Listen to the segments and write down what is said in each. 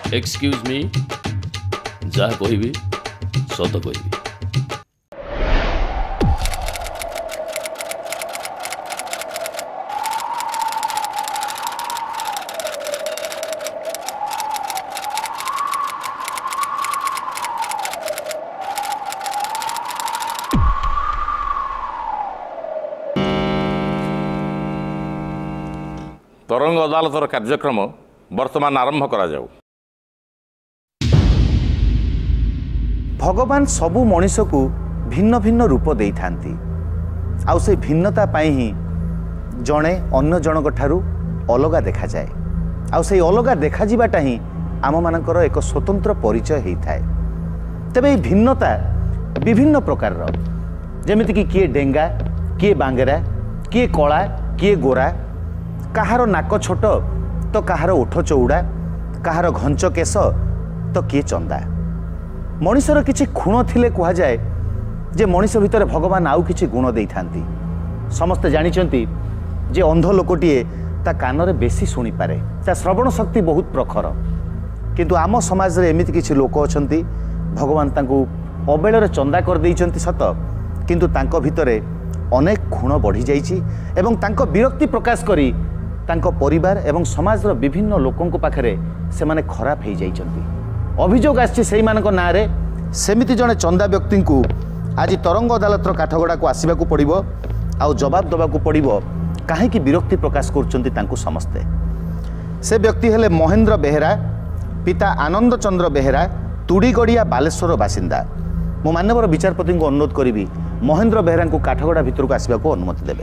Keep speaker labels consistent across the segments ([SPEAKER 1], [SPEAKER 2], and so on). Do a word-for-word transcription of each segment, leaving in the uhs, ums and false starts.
[SPEAKER 1] Excuse me जहाँ कहबी सत कहबी।
[SPEAKER 2] तरंग अदालतर कार्यक्रम वर्तमान आरंभ करा जाऊ।
[SPEAKER 3] भगवान सबु मनीष को भिन्न भिन्न रूप दे थांती आउ से भिन्नता पाई ही जड़े अन्य जनक ठारू अलगा देखा जाए आउ से अलगा देखा जीवाटा ही आम मानकर एक स्वतंत्र परिचय होता है। तेबे भिन्नता विभिन्न प्रकार जमीती कि किए डेंगा किए बांगेरा किए कला किए गोरा कहार नाक छोट तो कहार ओठ चौड़ा कहार घंच केश तो किए चंदा मनीषर किछि खुण थिले कहा जाए जे मनीष भितर भगवान आउ किछि गुण दे थांती। समस्ते जानिचंती जे अंध लोकटीए ता कान रे बेसी शुणी पारे ता श्रवण शक्ति बहुत प्रखर किंतु आम समाज रे एमिति किछि लोक अछंती भगवान तांकु अबेଳରେ चंदा कर दैचंती सत किंतु तांको भितरे अनेक खुण बढ़ी जाइछि एवं तांको विरक्ति प्रकाश करी तांको परिवार एवं समाज रो विभिन्न लोकंको पाखरे से माने खराब हो जाइछंती। अभियोग आछि सेही मानक नारे सेमिति जने चंदा व्यक्ति को आज तरंग अदालतर काठगड़ा को आसवा को पड़िबो आउ जवाब दबा को पड़िबो काहे कि विरक्ति प्रकाश करचंती तांको समस्ते। से व्यक्ति हेले महेंद्र बेहेरा पिता आनंद चंद्र बेहेरा तुड़ीगड़िया बालेश्वर बासिंदा। मो मानवर विचारपति को अनुरोध करी महेंद्र बेहेरा को काठगड़ा भितर को आसवा को अनुमति देवे।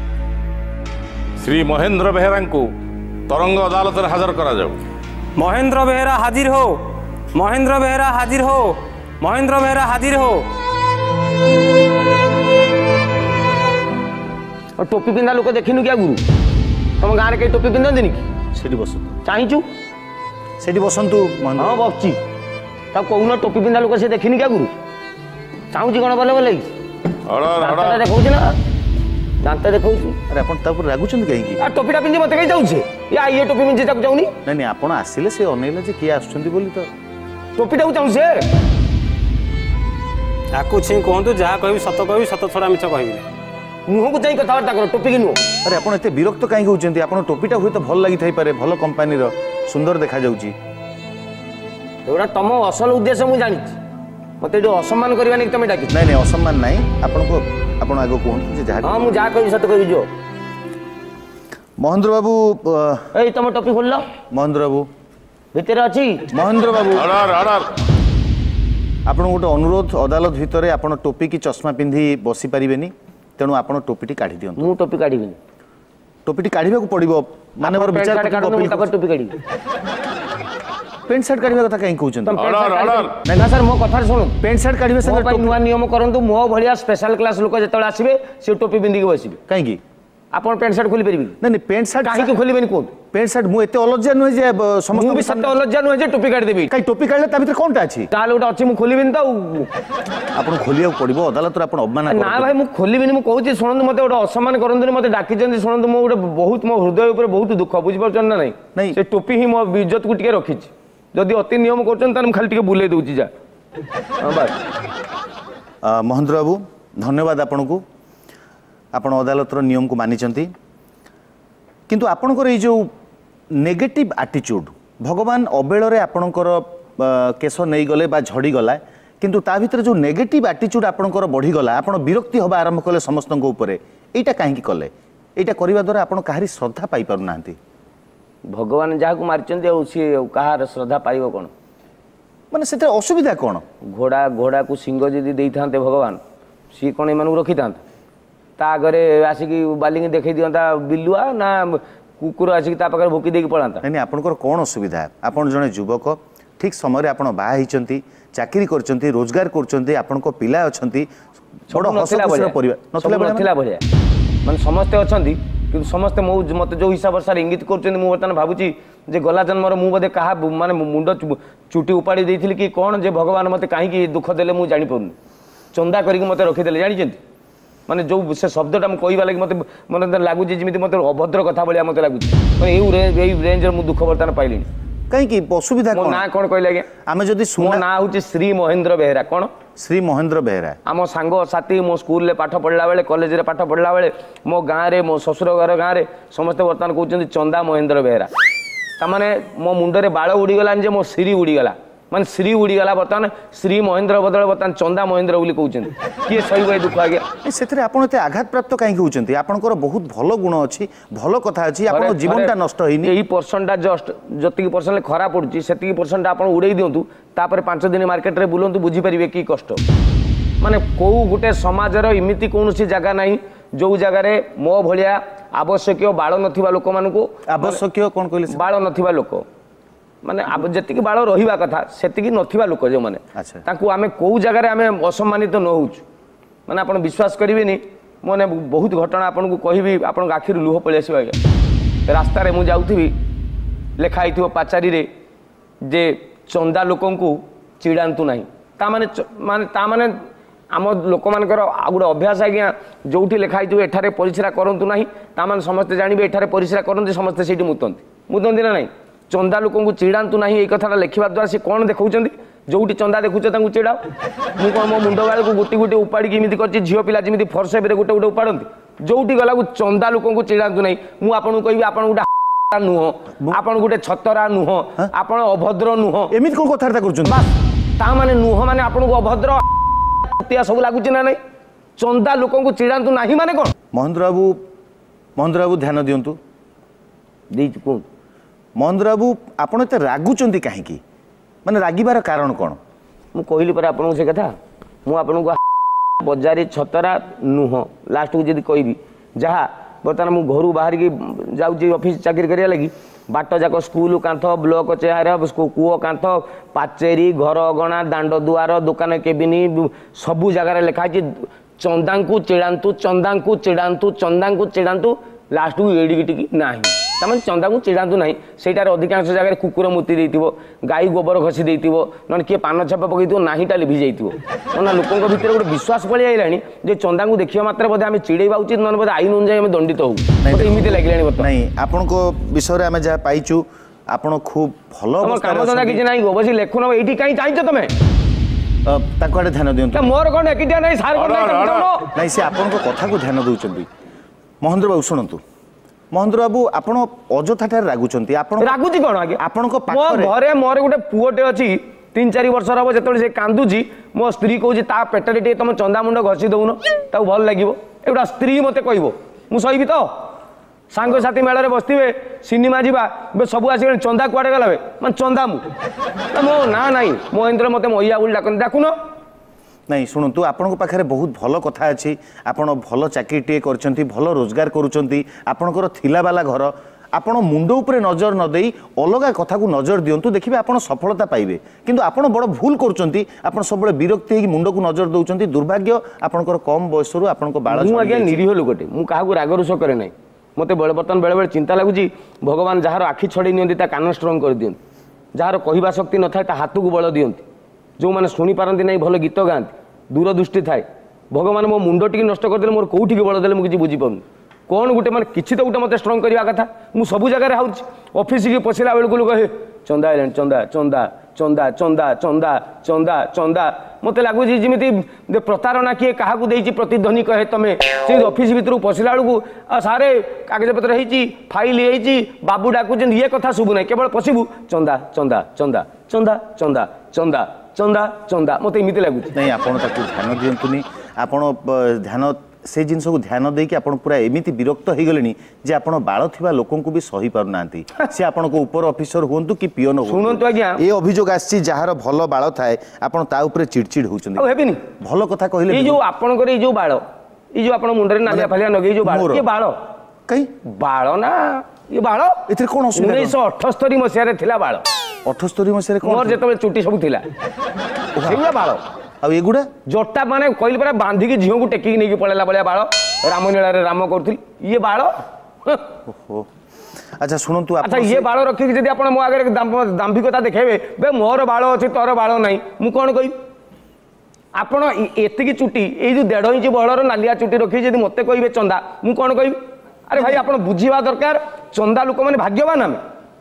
[SPEAKER 2] श्री महेंद्र बेहेरा को तरंग अदालत हाजर करा जाऊ।
[SPEAKER 4] महेंद्र बेहेरा हाजिर हो। महेंद्र बेहेरा हाजिर हो। महेंद्र बेहेरा हाजिर हो। और टोपी पिंधा लोक देखिनु क्या गुरु तुम गाँव में कहीं टोपी पिंधती कि
[SPEAKER 3] सेठी बस
[SPEAKER 4] चाहचु
[SPEAKER 3] सेठी बसंतु
[SPEAKER 4] हाँ बसची तब कहून टोपी पिंधा लोक से देखिनी क्या गुरु चाहूँ कौन बोले बोले देखा ना जानते देखा
[SPEAKER 3] अरे अपन तापर रागुचंद कहीं
[SPEAKER 4] आ टोपीटा पिंधि मत कहीं जाऊे या ये टोपी पिंधि ताको जाऊनी
[SPEAKER 3] नहीं नहीं आपण आसिले से अनेला जे किए आछुंती बोली तो
[SPEAKER 4] टोपीटा को चाहू से आकु छी कहंतु जहा कहबी सत कहबी सत छडा मिछ कहबी मुह को चाहि कथावार्ता कर टोपी कि नु
[SPEAKER 3] अरे आपण एते विरक्त काहे होउचंती आपण टोपीटा होय तो भल लागि थाई पारे भल कंपनी रो सुंदर देखा जाउची
[SPEAKER 4] एवडा तम असल उद्देश्य मु जानि मते जो असम्मान करबा नै तमे डाकी
[SPEAKER 3] नहीं नहीं असम्मान नहीं आपण को आपण आगो कहंतु जे जहा
[SPEAKER 4] हां मु जा कहबी सत कहबी जो
[SPEAKER 3] महेंद्र बाबू
[SPEAKER 4] ए तम टोपी खोल लो
[SPEAKER 3] महेंद्र बाबू
[SPEAKER 4] भितर अछि
[SPEAKER 3] महेंद्र बाबू
[SPEAKER 2] ऑर्डर ऑर्डर
[SPEAKER 3] आपण गोटे अनुरोध अदालत भितर आपण टोपी की चश्मा पिंधि बसी परिबेनी तेणु आपण टोपीटी काढी दियंतु
[SPEAKER 4] मु टोपी काढीबिनी
[SPEAKER 3] टोपीटी काढीबा को पड़िबो माने मोर विचार
[SPEAKER 4] कर टोपी काढी
[SPEAKER 3] पेंट शर्ट काढीबा कथा काहे कहउचंत
[SPEAKER 2] ऑर्डर ऑर्डर
[SPEAKER 4] ना सर मो कथा सुनो
[SPEAKER 3] पेंट शर्ट काढीबा संगे
[SPEAKER 4] टोपी नुवा नियम करंतु मो भलिया स्पेशल क्लास लोक जेतळे आसीबे से टोपी पिंधि के बसिबे
[SPEAKER 3] काहे की
[SPEAKER 4] आपण पेंट शर्ट खोली परिबी
[SPEAKER 3] नहीं नहीं पेंट शर्ट
[SPEAKER 4] काहे के खोलीबेनी कोन
[SPEAKER 3] पेंट शर्ट मु एते अलज्जा न जे समस्त
[SPEAKER 4] मु भी सत्य अलज्जा न जे टोपी काढी देबी
[SPEAKER 3] काई टोपी काढले ता भीतर कोनटा अछि
[SPEAKER 4] ताल उटा अछि मु खोलीबिनी त
[SPEAKER 3] आपण खोलिया पड़िबो अदालत रे आपण अपमान कर
[SPEAKER 4] ना भाई मु खोलीबिनी मु कहूची सुनंतु मते ओटा असम्मान करंतु मते डाकी जंदी सुनंतु मु ओटे बहुत मो हृदय ऊपर बहुत दुख बुझि परछन ना नहीं
[SPEAKER 3] नहीं
[SPEAKER 4] से टोपी ही मो इज्जत को टिके रखिछि जदि अति नियम करछन त खाली टिके बुले दउची जा हां बस
[SPEAKER 3] महेंद्र बाबू धन्यवाद आपण को आपण अदालत रो नियम को मानिचंती किंतु आपणकर ये जो नेगेटिव एटीट्यूड भगवान अबेଳରେ आपणकर केश नहीं गले बा झड़ी गला किंतु ता भीतर जो नेगेटिव एटीट्यूड आपणकर बढ़ी गला आपण विरक्ति हवा आरंभ कले समस्त ऊपर एटा काहे कले एटा करबा द्वारा आपण काहारी श्रद्धा पाई पारु नांती
[SPEAKER 4] भगवान जहा को मारचंदी आ सी कहार श्रद्धा पाइबो कोन
[SPEAKER 3] माने सेते असुविधा कोन
[SPEAKER 4] घोड़ा घोड़ा को सिंह जदी देई थांते भगवान सी कोन एमानु रखि थांते ता आगे आसिक बाली देखई दियंता बिलुआ ना कुकुर आसिक ता पाखर भोकी देकी पळांता
[SPEAKER 3] नहीं आपनकर कोन असुविधा आपण जने युवक ठीक समय रे आपण बाहा हिचंती चाकरी करचंती रोजगार करचंती आपण को पिला अछंती बड़ हसखुशीर परिवार
[SPEAKER 4] नथला नथला भलिया माने समस्त अछंती कि समस्त मो मते जो हिसाब सार इंगित करचंती मु वर्तमान भाबुची जे गला जन्मर मु बदे कहा माने मुंड चुटी उपाड़ी देथिली कि कोन जे भगवान मते काहे कि दुख देले मु जानि पउनी चंदा करिक मते रखि देले जानि जंती माने जो से शब्दटा मुझे कहवा लगे मत मन लगुच जमी मत अभद्र कथा भाया मत लगुच ये रेंज मु दुख बर्तमान पाइली
[SPEAKER 3] कहीं असुविधा
[SPEAKER 4] मो ना कौन कहले आज्ञा
[SPEAKER 3] आम जदि
[SPEAKER 4] मो ना हूँ श्री महेंद्र बेहेरा कौन
[SPEAKER 3] श्री महेंद्र बेहेरा
[SPEAKER 4] आम सांग साथी मो स्कूल पाठ पढ़ला बेले कॉलेज रे पाठ पढ़ला बेले मो गाँव में मो ससुर घर गाँव में समस्ते बर्तमान कहते चंदा महेंद्र बेहेरा ताने मो मुंडे बाल उड़ीगलान जे मो श्री उड़ीगला माने श्री उड़ीगला बर्तमान श्री महेंद्र बदल बर्तमान चंदा महेंद्र बोली कहते किए सही दुख आज्ञा
[SPEAKER 3] से आपत आघात प्राप्त कहीं होती आपंकर बहुत भल गुण अच्छी भल कथा अच्छी आप जीवनटा नष्ट होनी
[SPEAKER 4] यही परसेंटा जस्ट जी परसेंट खरा पड़ुची से परसेंट आप उड़े दिंतु तापर पांच दिन मार्केट में बुलंतु बुझीपारे कि कष्ट माने कौ गोटे समाजर इमिति कौन जगह ना जो जगार मो भाया आवश्यक बाल नथिबा लोक मानू
[SPEAKER 3] आवश्यक कौन कहले
[SPEAKER 4] बाल नथिबा लोक माने जी बाल रहा कथा से नथिबा लोक जो मैंने आम कौ जगार आम असम्मानित न हो मैंने आप विश्वास करेंगे मैंने बहुत घटना आपको कहबी आप आखिर लुह पलि आस आज्ञा रास्तार मुझे जाऊथी लिखाई पाचारी रे जे चंदा लोक चिड़ातु ना ताने माने ताने आम लोक मानकर गोटे अभ्यास आज्ञा जो लिखाई एठारे परिश्रा करतु ना ताने समस्ते जानवे एठारे परिश्रा करते समस्ते से मुतंती मुतंती ना नहीं चंदा लोक चिड़ातु ना ये कथा लिखा द्वारा सी कौन देखा जो चंदा देखुच चिड़ाओ मुझे कौन मो मुंड बाड़ को गोटी गोटी उपाड़ी एमती कर झील पिला जमी फरसेप गोटे गोटे उपाड़ती जो गला चंदा लोक चिड़ातु ना मुझे आपको कहबी आप गोटे नुह आप गोटे छतरा नुह आप अभद्र नुह
[SPEAKER 3] एमती कौन कथबार्ता
[SPEAKER 4] कर माने नुह माने आपको अभद्र सब लगुच ना नहीं चंदा लोक चिड़ातु ना माने कौन
[SPEAKER 3] महेंद्र बाबू महेंद्र बाबू ध्यान दिंतु
[SPEAKER 4] कौन
[SPEAKER 3] महेंद्र बाबू आपड़ एत रागुंट कहीं माने रागिबार कारण कौन
[SPEAKER 4] मु कहली पर आपन से कथा मु आपन को बजारी छतरा नुह लास्ट को जदी कहबी जहा बर्तमान मु घर बाहर की जाऊँ ऑफिस चाकरी करिया लगी बाट जाक स्कूल कांथ ब्लॉक चेहरा कूओ कांथ पाचेरी घर अगणा दांड दुआर दुकान केबिन सबू जगार लिखाई चंदा को चिड़ातु चंदा को चिड़ातु चंदा को चिड़ातु लास्ट को एडिकी टिकी नाही तमें चंदा को चिड़ातु ना सेटार अधिकांश जगह कुकुर मुति देइतिबो गाई गोबर घसी देइतिबो न किए पान छापा पकईथिबो नाहीटा लिभि जाइतिबो ना लोकंक भितर गोटे विश्वास पळि आइलानी जे चंदा को देखिया मात्र बोधे आमे चिड़ेबा उचित न बोधे आईन अनुसार आमे दंडित हो एमिति लागिलानी बत
[SPEAKER 3] नहीं आपनको विषय रे आमे जा पाइचु आपण खूब भलो
[SPEAKER 4] अवस्था काम धंदा किछि नाही गो बसी लेखुन एठी काई चाहिछ तमे
[SPEAKER 3] ताको आडे ध्यान दियंतु
[SPEAKER 4] मोर कोन एकिटिया नाही सार कोन
[SPEAKER 3] नाही से आपनको कथा को ध्यान दउचंदी महेंद्र बाबू सुनंतु महेंद्र बाबू आपण अजथा रागुंट
[SPEAKER 4] रागुची कौन आगे
[SPEAKER 3] आपण
[SPEAKER 4] घरे मोर गोटे पुओटे अच्छी तीन चार वर्ष हम जो से कांदुची मो स्त्री कहूँ ता पेटर टे तुम चंदा मुंड घसी दौन ताऊ भल लगे एगुटा स्त्री मत कह मुझी तो सांग साथी मेल में बसवे सिनेमा जावा सब आस चंदा कुआड़े गला मैं चंदा मु मो ना ना महेंद्र मत मैया बोली डाक डाकुन
[SPEAKER 3] नहीं शुणु आपण पाखे बहुत भल कथा अच्छी आपण भल चाकरी टे कर भल रोजगार करुँचर थिला बाला घर आपण मुंड उपरे नजर न देई अलगा कथा को नजर दिंतु देखिए आपण सफलता पाइबे किंतु आपण बड़ भूल करुँच आप सब विरक्ति मुंड को नजर दौरान दुर्भाग्य आपंकर कम बयस आपण बाल
[SPEAKER 4] मुझे निरीह लोकटे मुझे राग रुष करे ना मत बर्तमान बेले बेले चिंता लगुच भगवान जार आखि छड़े नि कान स्ट्रंग कर दिखती जार कहवा शक्ति न था हाथ को बल दिखती जो मैंने शुणी पारती ना भल गीत गाँति दूरदृष्टि थाए भगवान मो मुंड टी नष्ट करदे मोर कौटी बल देले मुझे बुझीपार कौन गोटे मैंने किसी तो गोटे मत स्ट्रंग करवा कथा मुझे सबू जगह हाउँ ऑफिस की पशिला बेलू लोग हे चंदा आइलानी चंदा चंदा चंदा चंदा चंदा चंदा चंदा मत लगुच जमी प्रतारणा किए क्या प्रतिध्वनि कहे तुम से ऑफिस भितर पशिला बेलू सारे कागज पत्र हो फाइल हो बाबू डाकुच ये कथा शुभु ना केवल पशु चंदा चंदा चंदा चंदा चंदा चंदा चंदा चंदा मत एमती लगुच
[SPEAKER 3] नहीं आप ध्यान दिंतुनि आपण ध्यान से जिन को ध्यान देकी आपण पूरा एमिति विरक्त हो गले जे आपण बाल थिबा लोकन को भी सही पार नांती से आपण को ऊपर ऑफिसर होंतु कि पियन हो
[SPEAKER 4] सुनंतु आज्ञा
[SPEAKER 3] ए अभियोग आसी जहार भलो बाल थाए आपण ता ऊपर चिड़चिड़ होचंदी
[SPEAKER 4] आ हेबिनी
[SPEAKER 3] भलो कथा कहिले
[SPEAKER 4] ए जो आपण करे ए जो बाल ए जो आपण मुंडरे नालिया फालिया नगे जो बाल के बाल
[SPEAKER 3] कई बाल
[SPEAKER 4] ना ये बाल
[SPEAKER 3] एथि कोन असुविधा
[SPEAKER 4] उन्नीस सौ अठहत्तर मसिया रे थिला बाल
[SPEAKER 3] अठहत्तर मसिया रे कोन
[SPEAKER 4] मोर जेतबे चुटी सब थिला सेउला बाल
[SPEAKER 3] आ एगुडा
[SPEAKER 4] जटा माने कहली परा बांधी की झियो को टेकी नहीं पड़ेला बलिया बाल रामनीला रे राम करथिल ये बाल
[SPEAKER 3] ओहो अच्छा सुनंतु
[SPEAKER 4] अच्छा ये बाल रखी जदि आपण मो आगे दाम्भिकता देखेबे बे मोर बाल अछि तोर बाल नाही मु कोन कहि आपण एतिकी चुटी ए जो डेढ़ इंच बहलर नालिया चुटी रखी जदि मते कहबे चंदा मु कोन कहि अरे भाई आपण बुझीवा दरकार चंदा लोक माने भाग्यवान आमे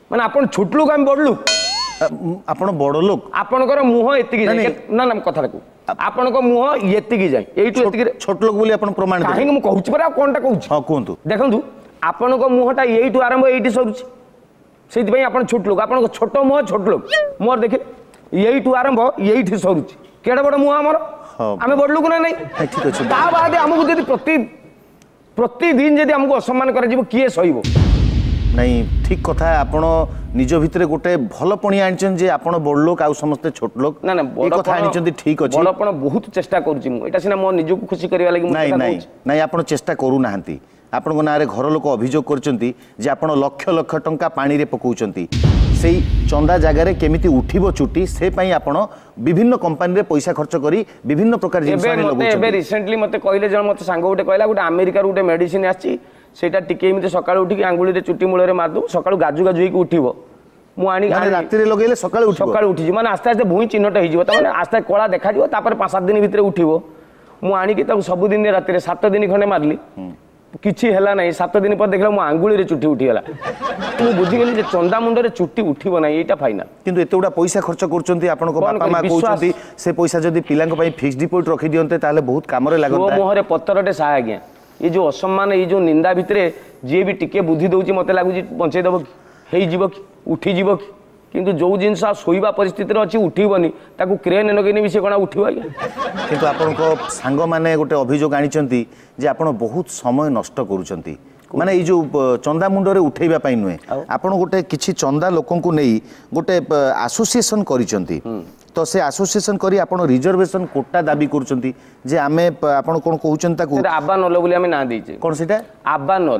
[SPEAKER 4] ମାନେ ଆପଣ ଛୋଟ ଲୋକ ଆମେ ବଡ଼ ଲୋକ
[SPEAKER 3] ଆପଣ ବଡ଼ ଲୋକ
[SPEAKER 4] ଆପଣଙ୍କର ମୁହଁ ଏତିକି
[SPEAKER 3] ନାଇଁ,
[SPEAKER 4] ଯାଏ ନା ନା କଥାଟା କହୁ ଆପଣଙ୍କ ମୁହଁ ଏତିକି ଯାଏ ଏଇଠୁ ଏତିକି
[SPEAKER 3] ଛୋଟ ଲୋକ ବୋଲି ଆପଣ ପ୍ରମାଣ ଦେବେ।
[SPEAKER 4] କାହିଁକି ମୁଁ କହୁଛି ପରା ଆଉ କଣଟା କହୁଛି
[SPEAKER 3] ହଁ କୁହନ୍ତୁ।
[SPEAKER 4] ଦେଖନ୍ତୁ ଆପଣଙ୍କ ମୁହଁଟା ଏଇଠୁ ଆରମ୍ଭ ଏଇଠି ସରୁଛି ସେଇଥିପାଇଁ ଆପଣ ଛୋଟ ଲୋକ ଆପଣଙ୍କ ଛୋଟ ମୁହଁ ଛୋଟ ଲୋକ ମୋର ଦେଖିଲେ ଏଇଠୁ ଆରମ୍ଭ ଏଇଠି ସରୁଛି କେଡ଼େ ବଡ଼ ମୁହଁ ଆମର ଆମେ ବଡ଼ ଲୋକ ନା ନାଇଁ
[SPEAKER 3] ଠିକ ଅଛି।
[SPEAKER 4] ତା ବାଦ ଆମକୁ ଯଦି ପ୍ରତି ପ୍ରତିଦିନ ଯଦି ଆମକୁ ଅସମ୍ମାନ କରାଯିବ କିଏ ସହିବ
[SPEAKER 3] ନାଇଁ ଠିକ କଥା ଆପଣ ନିଜ ଭିତରେ ଗୋଟେ ଭଲ ପଣି ଆଣିଛନ୍ତି ଯେ ଆପଣ ବଡ଼ ଲୋକ ଆଉ ସମସ୍ତେ ଛୋଟ ଲୋକ
[SPEAKER 4] ନା ନା
[SPEAKER 3] ଏ କଥା ଆଣିଛନ୍ତି ଠିକ ଅଛି।
[SPEAKER 4] ବଡ଼ପଣ ବହୁତ ଚେଷ୍ଟା କରୁଛି ମୁଁ ଏଇଟା ସିନା ମୋ ନିଜକୁ ଖୁସି କରିବା ଲାଗି ମୁଁ
[SPEAKER 3] ନାଇଁ
[SPEAKER 4] ସେଟା
[SPEAKER 3] ନାଇଁ
[SPEAKER 4] କହୁଛି।
[SPEAKER 3] ନାଇଁ ଆପଣ ଚେଷ୍ଟା କରୁନାହାନ୍ତି ଆପଣଙ୍କ ନାଁରେ ଘର ଲୋକ ଅଭିଯୋଗ କରିଛନ୍ତି ଯେ ଆପଣ ଲକ୍ଷ ଲକ୍ଷ ଟଙ୍କା ପାଣିରେ ପକାଉଛନ୍ତି ସେଇ ଚନ୍ଦା ଜାଗାରେ କେମିତି ଉଠିବ ଚୁଟି ସେ ପାଇଁ ଆପଣ ବିଭିନ୍ନ କମ୍ପାନୀରେ ପଇସା ଖର୍ଚ୍ଚ କରି ବିଭିନ୍ନ ପ୍ରକାର ଜିନିଷ
[SPEAKER 4] ଏବେ
[SPEAKER 3] ଆଣି
[SPEAKER 4] ମତେ ଏବେ
[SPEAKER 3] ଲଗାଉଛନ୍ତି।
[SPEAKER 4] ରିସେଣ୍ଟଲି ମତେ କହିଲେ ଜଣ ମତେ ସାଙ୍ଗ ଗୋଟେ କହିଲା ଗୋଟେ ଆମେରିକାରୁ ଗୋଟେ ମେଡିସିନ ଆସିଛି ସେଇଟା ଟିକେ ଏମିତି ସକାଳୁ ଉଠିକି ଆଙ୍ଗୁଳିରେ ଚୁଟି ମୂଳରେ ମାରିଦେବୁ ସକାଳୁ ଗାଜୁ ଗାଜୁ ହେଇକି ଉଠିବ ମୁଁ ଆଣି
[SPEAKER 3] ମାନେ ରାତିରେ ଲଗେଇଲେ ସକାଳେ ଉଠିବ
[SPEAKER 4] ସକାଳୁ ଉଠିଯିବ ମାନେ ଆସ୍ତେ ଆସ୍ତେ ଭୁଇଁ ଚିହ୍ନଟ ହେଇଯିବ ତାମାନେ ଆସ୍ତେ କଳା ଦେଖାଯିବ ତାପରେ ପାଞ୍ଚ ସାତ ଦିନ ଭିତରେ ଉଠିବ ମୁଁ ଆଣିକି ତାକୁ ସବୁଦିନ ରାତିରେ ସାତ ଦିନ ଖଣ୍ଡେ ମାରିଲି କିଛି ହେଲା ନାହିଁ ସାତ ଦିନ ପରେ ଦେଖିଲା ମୋ ଆଙ୍ଗୁଳିରେ ଚୁଟି ଉଠିଗଲା ମୁଁ ବୁଝିଗଲି ଯେ ଚନ୍ଦା ମୁଣ୍ଡରେ ଚୁଟି ଉଠିବ ନାହିଁ ଏଇଟା ଫାଇନାଲ।
[SPEAKER 3] କିନ୍ତୁ ଏତେ ଗୁଡ଼ା ପଇସା ଖର୍ଚ୍ଚ କରୁଛନ୍ତି ଆପଣଙ୍କ
[SPEAKER 4] କଣ
[SPEAKER 3] ବାପା ମା
[SPEAKER 4] କରିବି?
[SPEAKER 3] କହୁଛନ୍ତି ସେ ପଇସା ଯଦି ପିଲାଙ୍କ ପାଇଁ ଫିକ୍ସ ଡିପୋଜିଟ ରଖିଦିଅନ୍ତେ ତାହେଲେ ବହୁତ କାମରେ
[SPEAKER 4] ମୋ
[SPEAKER 3] ଲାଗନ୍ତା।
[SPEAKER 4] ମୁହଁରେ ପତରଟେ ସାହା ଆଜ୍ଞା ଏ ଯୋଉ ଅସମ୍ମାନ ଏଇ ଯୋଉ ନିନ୍ଦା ଭିତରେ ଯିଏ ବି ଟିକେ ବୁଦ୍ଧି ଦଉଛି ମତେ ଲାଗୁଛି ବଞ୍ଚେଇ ଦେବ କି ହେଇଯିବ କି ଉଠିଯିବ କି କିନ୍ତୁ ଯୋଉ ଜିନିଷ ଶୋଇବା ପରିସ୍ଥିତିରେ ଅଛି ଉଠିବନି ତାକୁ କ୍ରେନ୍ ଲଗେଇନି ବି ସେ କଣ ଉଠିବ ଆଜ୍ଞା।
[SPEAKER 3] କିନ୍ତୁ ଆପଣଙ୍କ ସାଙ୍ଗମାନେ ଗୋଟେ ଅଭିଯୋଗ ଆଣିଛନ୍ତି ଯେ ଆପଣ ବହୁତ ସମୟ ନଷ୍ଟ କରୁଛନ୍ତି ମାନେ ଏଇ ଯୋଉ ଚନ୍ଦା ମୁଣ୍ଡରେ ଉଠେଇବା ପାଇଁ ନୁହେଁ ଆପଣ ଗୋଟେ କିଛି ଚନ୍ଦା ଲୋକଙ୍କୁ ନେଇ ଗୋଟେ ଆସୋସିଏସନ କରିଛନ୍ତି ତ ସେ ଆସୋସିଏସନ କରି ଆପଣ ରିଜର୍ଭେସନ କୋଟା ଦାବି କରୁଛନ୍ତି ଯେ ଆମେ ଆପଣ କଣ କହୁଛନ୍ତି ତାକୁ
[SPEAKER 4] ଆବାନଲ ବୋଲି ଆମେ ନାଁ ଦେଇଛେ
[SPEAKER 3] କଣ ସେଇଟା
[SPEAKER 4] ଆବାନଲ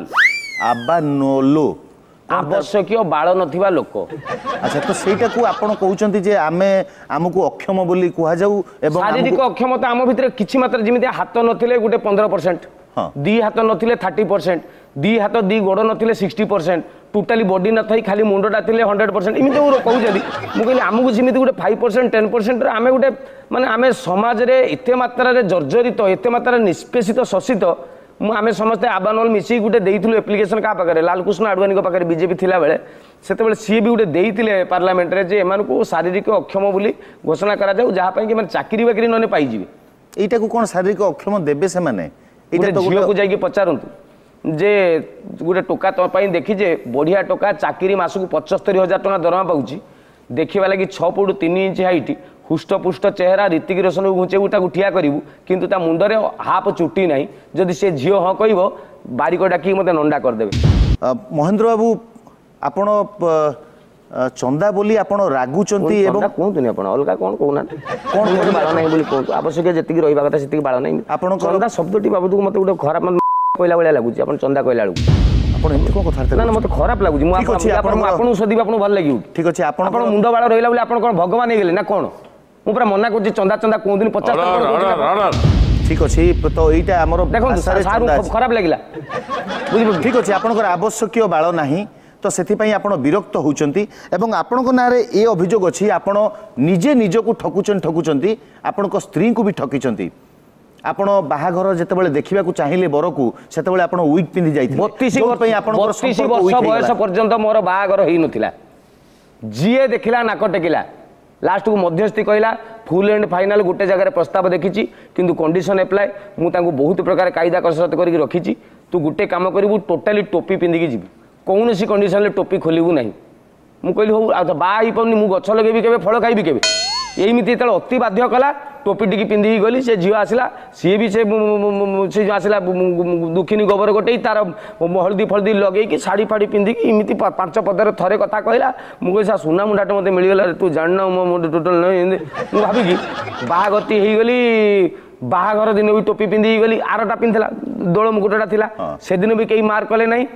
[SPEAKER 3] ଆବାନୋଲୋ
[SPEAKER 4] ଆବଶ୍ୟକୀୟ ବାଳ ନଥିବା ଲୋକ
[SPEAKER 3] ଆଚ୍ଛା ତ ସେଇଟାକୁ ଆପଣ କହୁଛନ୍ତି ଯେ ଆମେ ଆମକୁ ଅକ୍ଷମ ବୋଲି କୁହାଯାଉ ଏବଂ
[SPEAKER 4] ଶାରୀରିକ ଅକ୍ଷମତା ଆମ ଭିତରେ କିଛି ମାତ୍ରା ଯେମିତି ହାତ ନଥିଲେ ଗୋଟେ ପନ୍ଦର ପରସେଣ୍ଟ ଦି ହାତ ନଥିଲେ ଥାର୍ଟି ପରସେଣ୍ଟ ଦି ହାତ ଦି ଗୋଡ଼ ନଥିଲେ ସିକ୍ସଟି ପରସେଣ୍ଟ ଟୋଟାଲି ବଡି ନଥାଇ ଖାଲି ମୁଣ୍ଡଟା ଥିଲେ ହଣ୍ଡ୍ରେଡ ପରସେଣ୍ଟ ଏମିତି କହୁଛନ୍ତି ମୁଁ କହିଲି ଆମକୁ ସେମିତି ଗୋଟେ ଫାଇଭ ପରସେଣ୍ଟ ଟେନ୍ ପରସେଣ୍ଟରେ ଆମେ ଗୋଟେ ମାନେ ଆମେ ସମାଜରେ ଏତେ ମାତ୍ରାରେ ଜର୍ଜରିତ ଏତେ ମାତ୍ରାରେ ନିଷ୍ପେଷିତ ଶୋଷିତ ମୁଁ ଆମେ ସମସ୍ତେ ଆବାନଲ ମିଶିକି ଗୋଟେ ଦେଇଥିଲୁ ଆପ୍ଲିକେସନ କାହା ପାଖରେ ଲାଲକୃଷ୍ଣ ଆଡୱାନୀଙ୍କ ପାଖରେ ବିଜେପି ଥିଲାବେଳେ ସେତେବେଳେ ସିଏ ବି ଗୋଟେ ଦେଇଥିଲେ ପାର୍ଲାମେଣ୍ଟରେ ଯେ ଏମାନଙ୍କୁ ଶାରୀରିକ ଅକ୍ଷମ ବୋଲି ଘୋଷଣା କରାଯାଉ ଯାହା ପାଇଁ କି ମାନେ ଚାକିରି ବାକିରି ନହେଲେ ପାଇଯିବେ
[SPEAKER 3] এইটাকু কোন শারীরিক অক্ষম দেবে সেমানে
[SPEAKER 4] এটা তো ঝিওকু যাইকি পচারন্তু যে গোটে টোকা তো পাই দেখি যে বড়িয়া টোকা চাকরি মাসকু পঁচস্তরি হাজার টাকা দরমা পাউছি ଦେଖିବା ଲାଗି ଛଅ ଫୁଟ ତିନି ଇଞ୍ଚ ହାଇଟ୍ ହୃଷ୍ଟପୁଷ୍ଟ ଚେହେରା ରୀତିକ ରୋଶନକୁ ଘୁଞ୍ଚେଇବୁ ତାକୁ ଠିଆ କରିବୁ କିନ୍ତୁ ତା ମୁଣ୍ଡରେ ହାଫ୍ ଚୁଟି ନାହିଁ ଯଦି ସେ ଝିଅ ହଁ କହିବ ବାରିକ ଡାକିକି ମୋତେ ନଣ୍ଡା କରିଦେବେ।
[SPEAKER 3] ମହେନ୍ଦ୍ର ବାବୁ ଆପଣ ଚନ୍ଦା ବୋଲି ଆପଣ ରାଗୁଛନ୍ତି ଏବଂ
[SPEAKER 4] କୁହନ୍ତୁନି ଆପଣ ଅଲଗା କ'ଣ କହୁନାହାନ୍ତି କ'ଣ ଗୋଟେ ବାଳ ନାହିଁ ବୋଲି କୁହନ୍ତୁ ଆବଶ୍ୟକ ଯେତିକି ରହିବା କଥା ସେତିକି ବାଳ ନାହିଁ ଆପଣ ଚନ୍ଦା ଶବ୍ଦଟି ବାବଦକୁ ମୋତେ ଗୋଟେ ଖରାପ କହିଲା ଭଳିଆ ଲାଗୁଛି ଆପଣ ଚନ୍ଦା କହିଲା ବେଳକୁ
[SPEAKER 3] ଆପଣ ଏମିତି କ'ଣ କଥାବାର୍ତ୍ତା
[SPEAKER 4] ନା ନା ମୋତେ ଖରାପ ଲାଗୁଛି ମୁଁ ଆପଣଙ୍କୁ ସୋଧିବି ଆପଣଙ୍କୁ ଭଲ ଲାଗିବ
[SPEAKER 3] ଠିକ୍ ଅଛି ଆପଣ
[SPEAKER 4] ଆପଣ ମୁଣ୍ଡ ବାଳ ରହିଲା ବୋଲି ଆପଣ କ'ଣ ଭଗବାନ ହେଇଗଲେ ନା କ'ଣ ମୁଁ ପୁରା ମନା କରୁଛି ଚନ୍ଦା ଚନ୍ଦା କୁହନ୍ତୁନି ପଚାଶ
[SPEAKER 3] ଠିକ୍ ଅଛି ତ ଏଇଟା ଆମର
[SPEAKER 4] ଦେଖନ୍ତୁ ଖରାପ ଲାଗିଲା ବୁଝିପାରିଲେ
[SPEAKER 3] ଠିକ୍ ଅଛି ଆପଣଙ୍କର ଆବଶ୍ୟକୀୟ ବାଳ ନାହିଁ ତ ସେଥିପାଇଁ ଆପଣ ବିରକ୍ତ ହେଉଛନ୍ତି ଏବଂ ଆପଣଙ୍କ ନାଁରେ ଏ ଅଭିଯୋଗ ଅଛି ଆପଣ ନିଜେ ନିଜକୁ ଠକୁଛନ୍ତି ଠକୁଛନ୍ତି ଆପଣଙ୍କ ସ୍ତ୍ରୀଙ୍କୁ ବି ଠକିଛନ୍ତି ଆପଣ ବାହାଘର ଯେତେବେଳେ ଦେଖିବାକୁ ଚାହିଁଲେ ବରକୁ ସେତେବେଳେ ଆପଣ ୱିଗ୍ ପିନ୍ଧି ଯାଇଥିଲେ
[SPEAKER 4] ବତିଶ ବର୍ଷ ବୟସ ପର୍ଯ୍ୟନ୍ତ ମୋର ବାହାଘର ହେଇନଥିଲା ଯିଏ ଦେଖିଲା ନାକ ଟେକିଲା ଲାଷ୍ଟକୁ ମଧ୍ୟସ୍ଥି କହିଲା ଫୁଲ୍ ଆଣ୍ଡ ଫାଇନାଲ ଗୋଟେ ଜାଗାରେ ପ୍ରସ୍ତାବ ଦେଖିଛି କିନ୍ତୁ କଣ୍ଡିସନ ଆପ୍ଲାଏ ମୁଁ ତାଙ୍କୁ ବହୁତ ପ୍ରକାର କାଇଦା କସରତ କରିକି ରଖିଛି ତୁ ଗୋଟେ କାମ କରିବୁ ଟୋଟାଲି ଟୋପି ପିନ୍ଧିକି ଯିବୁ କୌଣସି କଣ୍ଡିସନରେ ଟୋପି ଖୋଲିବୁ ନାହିଁ ମୁଁ କହିଲି ହଉ ଆଉ ବାହା ହେଇପାରୁନି ମୁଁ ଗଛ ଲଗେଇବି କେବେ ଫଳ ଖାଇବି କେବେ ଏମିତି ଯେତେବେଳେ ଅତି ବାଧ୍ୟ କଲା ଟୋପି ଟିକେ ପିନ୍ଧିକି ଗଲି ସେ ଝିଅ ଆସିଲା ସିଏ ବି ସେ ସେ ଆସିଲା ଦୁଃଖିନୀ ଗୋବର ଗୋଟେଇ ତାର ହଳଦୀ ଫଳଦୀ ଲଗେଇକି ଶାଢ଼ୀ ଫାଡ଼ି ପିନ୍ଧିକି ଏମିତି ପାଞ୍ଚ ପଦରେ ଥରେ କଥା କହିଲା ମୁଁ କହିଲି ସାର୍ ସୁନା ମୁଣ୍ଡାଟା ମୋତେ ମିଳିଗଲା ତୁ ଜାଣିନ ମୋ ମୁଣ୍ଡ ଟୋଟାଲ ନାହିଁ ଏମିତି ମୁଁ ଭାବିକି ବାହାଘରଟି ହେଇଗଲି ବାହାଘର ଦିନ ବି ଟୋପି ପିନ୍ଧିକି ଗଲି ଆରଟା ପିନ୍ଧିଥିଲା ଦୋଳ ମୁକୁଟଟା ଥିଲା ସେଦିନ ବି କେହି ମାର୍କ କଲେ ନାହିଁ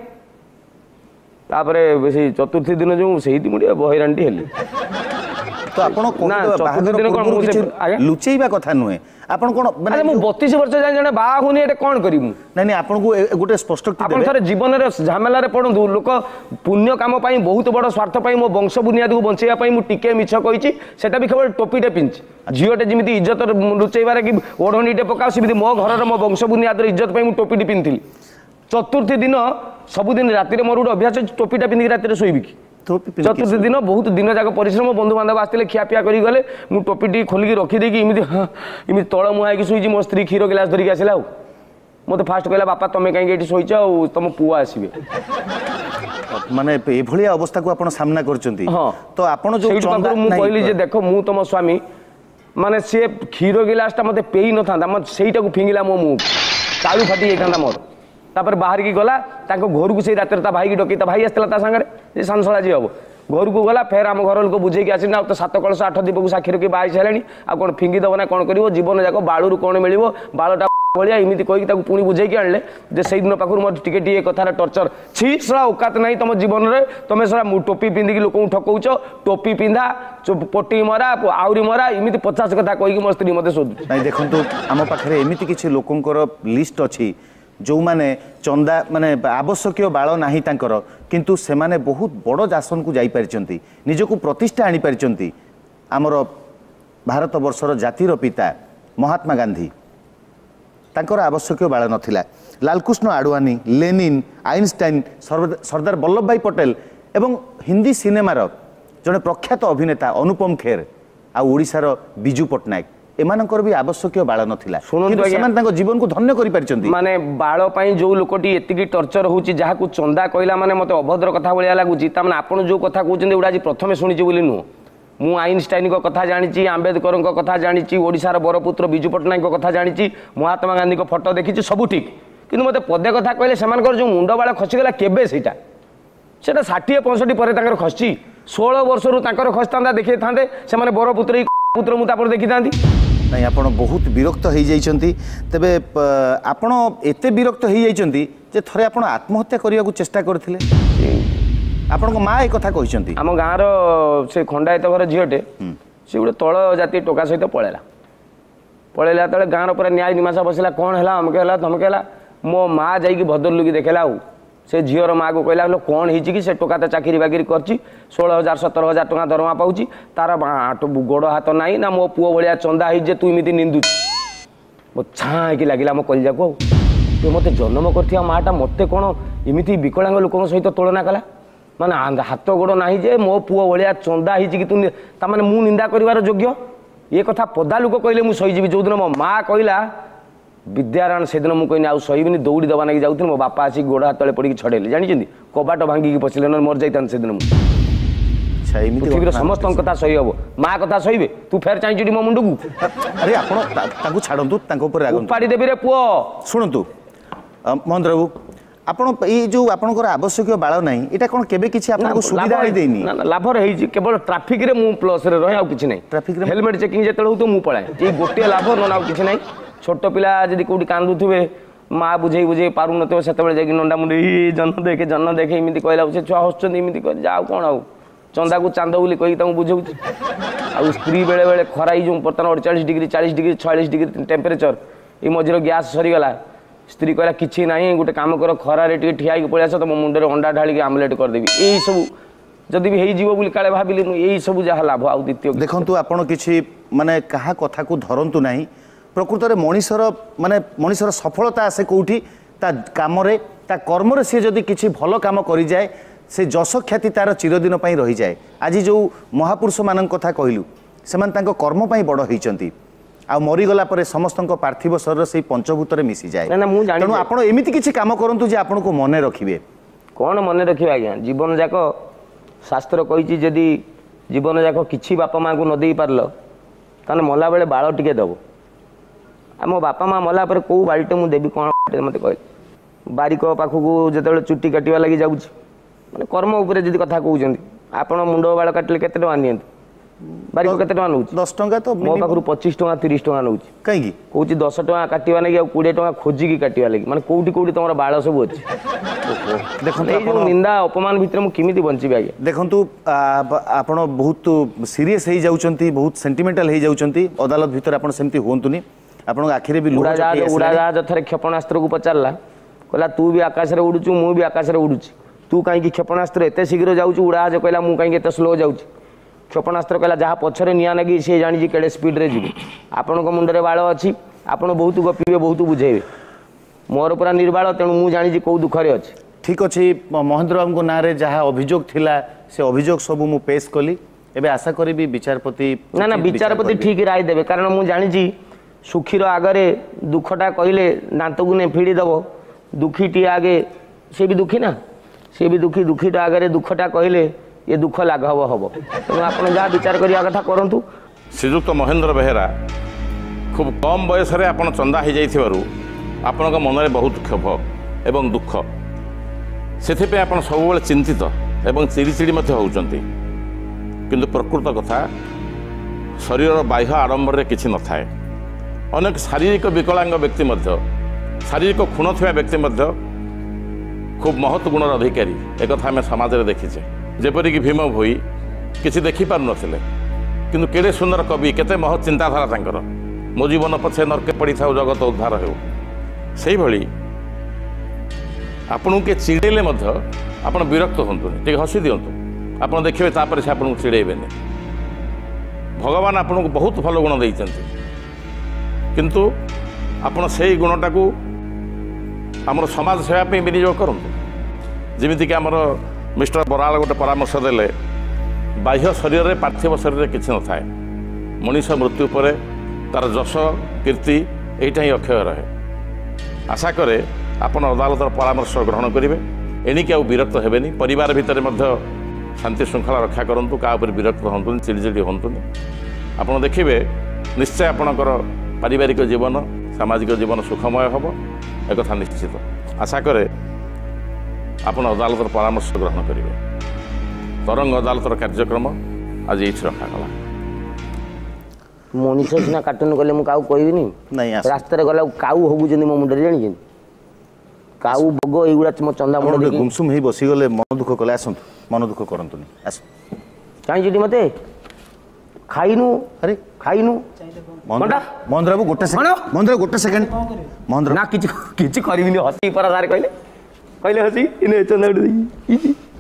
[SPEAKER 4] ତାପରେ ସେଇ ଚତୁର୍ଥୀ ଦିନ ଯେଉଁ ସେଇଠି ମୁଁ ଟିକେ ହଇରାଣଟି ହେଲି
[SPEAKER 3] ତ ଆପଣ ଲୁଚେଇବା କଥା ନୁହେଁ ଆପଣ କ'ଣ
[SPEAKER 4] ମାନେ ମୁଁ ବତିଶ ବର୍ଷ ଯାଏଁ ଜଣେ ବାହା ହଉନି ଏଟା କ'ଣ କରିବି ମୁଁ
[SPEAKER 3] ନାଇଁ ନାଇଁ ଆପଣଙ୍କୁ ଗୋଟେ ସ୍ପଷ୍ଟ
[SPEAKER 4] ଆପଣ ଥରେ ଜୀବନରେ ଝାମେଲାରେ ପଡ଼ନ୍ତୁ ଲୋକ ପୁଣ୍ୟ କାମ ପାଇଁ ବହୁତ ବଡ଼ ସ୍ୱାର୍ଥ ପାଇଁ ମୋ ବଂଶ ବୁନିଆଦକୁ ବଞ୍ଚେଇବା ପାଇଁ ମୁଁ ଟିକେ ମିଛ କହିଛି ସେଟା ବି କେବଳ ଟୋପିଟେ ପିନ୍ଧିଛି ଝିଅଟେ ଯେମିତି ଇଜ୍ଜତ ଲୁଚେଇବାରେ କି ଓଢ଼ଣୀଟେ ପକାଉ ସେମିତି ମୋ ଘରର ମୋ ବଂଶ ବୁନିଆଦର ଇଜ୍ଜତ ପାଇଁ ମୁଁ ଟୋପିଟି ପିନ୍ଧିଥିଲି ଚତୁର୍ଥୀ ଦିନ ସବୁଦିନ ରାତିରେ ମୋର ଗୋଟେ ଅଭ୍ୟାସ ଅଛି ଟୋପିଟା ପିନ୍ଧିକି ରାତିରେ ଶୋଇବି କି चतुर्थ दिन बहुत दिन जाक परिश्रम बंधु बांधव आसते खियापिया कर गले मुझे टोपी खोलिकी रखीदेकी इमती इमती तल मुहाई शुई मो स्त्री क्षीर गिलास धरिकी आसला मत फास्ट कहला बापा तुम कहीं शोच तुम पुआ आसवे
[SPEAKER 3] माने एभली अवस्था को आपण सामना करचंती तो आपण जो
[SPEAKER 4] चंदा मु कहली जे देखो मु तुम स्वामी माने से क्षीर गिलासटा मते पेई न थांदा मत सेईटा को फिंगिला मो मुंह काळू फाटी जाइतांदा मोर तापर बाहर की गला ताको घर को से रात ता भाई की डकी ता भाई आस्तला ता संगे जे सांसला जी हबो घर को गला फेर आम घर लोक बुझे की आसिना तो सात कलश आठ दीप को साक्षी रखी बाई छलानी आ कोन फिंगी दबो ना कोन करिवो जीवन जाको बाळू कोन मिलिवो बाळटा भलिया इमिति कहि ताको पुणी बुझे की आनले जे सेई दिन पाखुर मोर टिके टिके कथार टर्चर छी सला औकात नाही तम जीवन रे तमे सला टोपी पिंदी की लोक ठकौछ टोपी पिंधा पोटी मरा आउरी मरा इमिति पचास कथा कहि की मो स्त्री मते सोधु
[SPEAKER 3] नाही देखंतु आम पाखरे एमिति किछि लोकंकर लिस्ट अछि जो माने चंदा माने आवश्यक बाଳ नाही तांकर किंतु से माने बहुत बड़ आसन को जाई परिचंती निजको प्रतिष्ठा आनी परिचंती आमर भारत वर्षर जातिर पिता महात्मा गांधी तांकर आवश्यक बाळ नथिला Lal Krishna Advani Lenin Einstein Sardar Vallabhbhai Patel एवं हिंदी सिनेमार जड़े प्रख्यात अभिनेता अनुपम खेर आ ओडिशार बिजू पट्टनायक एमानकर भी आवश्यक बाळ नथिला
[SPEAKER 4] शुणु
[SPEAKER 3] जीवन को धन्य करि परिचंती
[SPEAKER 4] माने बाळ पई जो लोकटी एतिकी टर्चर होची जहा को चंदा कहला माने मते अभद्र कथा भलिया लागुची ता माने आपण जो कथा कहउचंदी उडा जी प्रथमे सुनिची बोली नु मु आइनस्टाइन को कथा जानिची आंबेडकर को कथा जानिची ओडिशार बरपुत्र बिजू पट्टनायक को कथा जानिची महात्मा गांधी को फोटो देखिची सब ठीक किंतु मते पदे कथा कहले सेमानकर जो मुंड बाळ खसी गला केबे सेटा सेटा षाठी पैंसठ पर तांकर खसी सोलह वर्ष रु तांकर खसतांदा देखि थांदे से माने बरपुत्र पुत्र मु तापर देखि थांदी
[SPEAKER 3] नहीं आपण बहुत विरक्त हो जाइछंती तेबे आपण एते विरक्त हो जाइछंती जे थरे आपण आत्महत्या करिया को चेष्टा करथिले आपण को मा ए कथा कहिसंती
[SPEAKER 4] हम गाँ रो से खंडायत घर झीटे से गोटे तल जाति टोका सहित पळेला पळेला तले गाँ रो पूरा न्याय निमासा बसला कौन है हमके है तमके है मो माँ जाइकी भद्र लुकी देखेला से झीर माँ को कहला कौन होगी से टोका तो चाकरी बाकरी कर षोल हजार सतर हजार टका दरमा पाऊँ तार गोड़ हाथ नाई ना मो पुओ भाया चंदा हो तू इमती निंदु मो छाँ कि लगे मो कलिजा को मत जन्म कर माटा मत कौन इमती विकलांग लोक सहित तुलना कला माने हाथ गोड़ ना जे मो पुओ भाया चंदा हो तू ताने मु निंदा कर योग्य ये कथा पदा लोक कहले मुझे सहीजी जो दिन मो माँ कहला विद्यारायण से दिन मुझे आउ सहीबिनी दौड़ी दबा ना जाऊँ मो बापा आसिक गोड़ हाथ तले पड़ी छड़ेले जानी कबाट भांगिकी पशिले न मर जाता से दिन पृथ्वी समस्त कथा सही हम माँ कथा सही तू फेर चाहिए मो मुंड को
[SPEAKER 3] अरे आपको छाड़ू
[SPEAKER 4] उपाड़ी देवी रे पुओ
[SPEAKER 3] शुणु महेंद्र बाबू आपण ये जो आपनकर आवश्यक बाळ नाही एटा कोन केबे किछि आपनको सुविधा आइ देनी
[SPEAKER 4] ना लाभ रही छी केवल ट्रैफिक रे मु प्लस रे रहे आ किछि नाही
[SPEAKER 3] ट्रैफिक रे
[SPEAKER 4] हेलमेट चेकिंग जेतळ हो तो मु पळाय ए गोटे लाभ न ना किछि नाही छोट पिला जदी कोडी कांदुथुबे माँ बुझे बुझे पारु नथिबे सेतबेले जाकी नंडा मुंडी जन्न देखे जन्न देखे इमिति कहला से छुआ हसचंदी इमिति कर जाऊ कोन आउ चंदा को चांद बोली कही ताऊ बुझाउछि आ स्त्री बेले बेले खराई जो बर्तन अड़तालीस डिग्री चालीस डिग्री छियालीस डिग्री टेम्परेचर ए मझिर गैस सरी गला स्त्री कहला किछि नाही गोटे काम कर खरारे टिके ठिया के पळि आस त मुंडरे अंडा ढाली के आमलेट कर देबी एई सब जदि भी हेई जीव बोली काले भाबिली एई सब जहा लाभ आ द्वितीय
[SPEAKER 3] देखंतु आपण किछि माने कहा कथा को धरंतु नाही प्रकृत रे मनीषर माने मनीषर सफलता आसे कोठी ता काम रे ता कर्म रे से जदि किछि भलो काम करि जाय से जस ख्याति तार चिरदिन पई रही जाय आज जो महापुरुष मान कथा कहलु सेमान तांको कर्म पई बड़ होइचंती आ मरी गला परे समस्तंको पार्थिव शरीर से पंचभूत रे मिसी जाय
[SPEAKER 4] ना मु जानि
[SPEAKER 3] तनो आपण एमिति किछि काम करंतु जे आपण को मने रखिबे
[SPEAKER 4] कोन मने रखिबे आज्ञा जीवन जाको शास्त्र कहिछि जदि जीवन जाको किछि बापा मां को न देई पारलो ताने मला बेले बाळ टिके दबो आ मो बापा मां मला पर को बाळीटे मु देबी कोन मते कहले बारीक पाखकू जेतेबेले चुट्टी काटिवा लागि जाउछि माने कर्म उपरे जदि कथा कहउछन्ती आपण मुंड बाळ काटले केते टका नियंती बारीक केते टका नउछि
[SPEAKER 3] दस टका तो
[SPEAKER 4] मो पाखरु पच्चीस टका तीस टका नउछि
[SPEAKER 3] काई की
[SPEAKER 4] कहउछि दस टका काटिवा लागि आ बीस टका खोजी की काटिवा लागि माने कोउठी कोउठी तमरा बाळ सब अछि देखो आपण निंदा अपमान भितर मु किमिति बंचिबे आगे
[SPEAKER 3] देखंतु आपण बहुत सीरियस हे जाउछन्ती बहुत सेंटिमेंटल हे जाउछन्ती अदालत भितर आपण सेमति होंतुनी आपण आखिरे भी
[SPEAKER 4] उड़ा जहाज उड़ा जहाज थरे क्षेपणास्त्र को पचारला कहला तू भी आकाश रे उडुचु मु भी आकाश रे उडुची तू काई की क्षेपणास्त्र एते शीघ्र जाउचु उड़ा जहाज कहला मु काई एते स्लो जाउची क्षेपणास्त्र कहला जहा पछरे निया नगी से जानि जी केडे स्पीड रे जिबे आपण को मुंडरे बाळ अछि आपण बहुत गपिबे बहुत बुझेबे मोर पूरा निर्बाळ तेणु मु जानि जी को दुख रे अछि
[SPEAKER 3] ठीक अछि महेंद्र बाबू को ना रे जहा अभियोग थिला से अभियोग सब मु पेश कली एबे आशा करी विचारपति
[SPEAKER 4] ना ना विचारपति ठीक राय देवे कारण मु जानी सुखीर आगे दुखटा कहले दांत को नहीं फिड़ी दब दुखीटी आगे से भी दुखी ना सी भी दुखी दुखीटा आगे दुखटा कहले ये दुख लाघव हम तेणु आप जहाँ विचार करा कथा करूँ।
[SPEAKER 2] श्रीजुक्त महेंद्र बेहेरा खूब कम बयस आप चंदा हो जाइथिबारु आपनका मन में बहुत क्षोभ एवं दुख से आप सब चिंतित एवं चिड़चिड़ी होउचंती किंतु प्रकृत कथा शरीर बाह्य आडंबर रे किछि न थाए अनेक शारीरिक विकलांग व्यक्ति मध्य शारीरिक क्षुण थिबा व्यक्ति मध्य खूब महत् गुणर अधिकारी एक आम समाज में देखीचे जेपरिक भीम भोई किसी देखिपार नथिले किंतु केड़े सुंदर कवि केते महत् चिंताधारा तांकर मो जीवन पछे नरके पड़ी था जगत उद्धार हो से भली आपन के चिड़ेले मध्य आपण विरक्त होंतुनी टिके हसी दियंतु आपण देखिबे तापर से आपन चिड़ेबेनी भगवान आपन को बहुत भल गुण देइचंती किंतु आपण सेही गुणटा को आमर समाज सेवा पे विनियोग करंतु जेमिति कि आमर मिस्टर बराल गोटे परामर्श देले बाह्य शरीर में पार्थिव शरीर किछि न थाए मनीष मृत्यु पर तार जश कीर्ति एटा ही अक्षय रहे आशा करे आपण अदालतर परामर्श ग्रहण करेंगे एणिकी आउ विरक्त हेबेनी परिवार भितर मध्य शांति श्रृंखला रक्षा करूँ क्या विरक्त हूँ चिड़चिड़ी हूँ आपड़ देखिए निश्चय आपणकर पारिवारिक जीवन सामाजिक जीवन सुखमय हम एक कथा निश्चित आशा करे आपण अदालतर परामर्श ग्रहण करेंगे। तरंग अदालतर कार्यक्रम आज ये रखागला
[SPEAKER 4] मनीष सीना कार्टून कले मुझे कहबी रास्तार गला काऊ हगुचंदी मो मुंडे जानी काऊ भोग एगुड़ा मो चंदा मुंड
[SPEAKER 3] गुमसुम ही बसीगले मन दुख कले आसतु मन दुख करतुनी आस
[SPEAKER 4] कहीं मते खाइनु अरे खाइनु
[SPEAKER 3] महेंद्र बाबू गोटे सेकंड महेंद्र गोटे सेकंड महेंद्र
[SPEAKER 4] ना किछि किछि करबिनी हसी पर सारे कहले कहले हसी इने चंदा